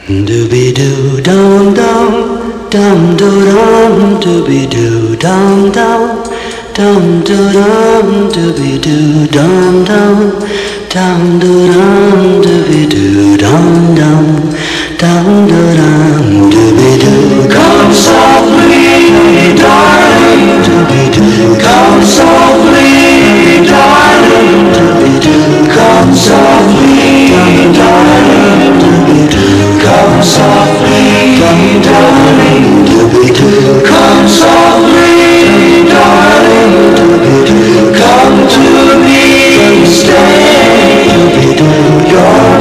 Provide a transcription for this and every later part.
Dooby doo dum dum, dum doo dum, dooby doo dum dum, dum doo dum, dooby doo dum dum, dum doo dum, dooby doo dum dum, dum doo dum, dooby doo. Come softly, darling, dooby doo. Come softly, darling, dooby doo. Come softly, darling, dooby doo. Come softly, darling, dooby-doo. Come softly, darling, dooby-doo. Come to me and stay, dooby-doo. You're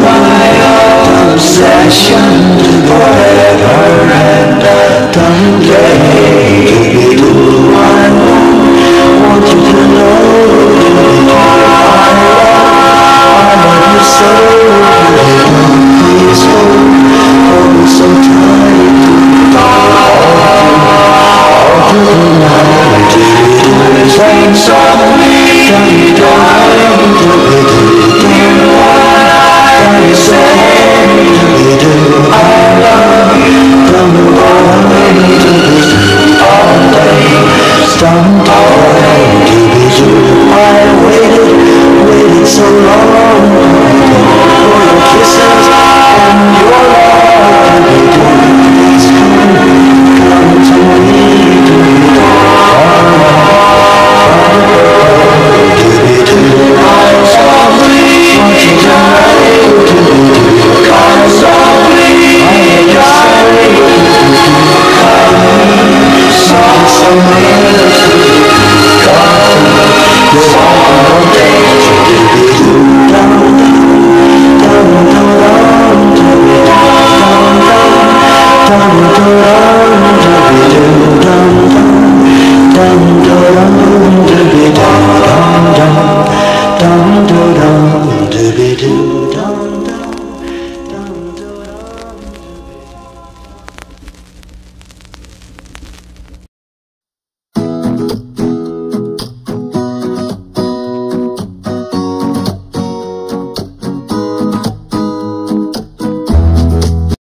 my obsession forever and a day.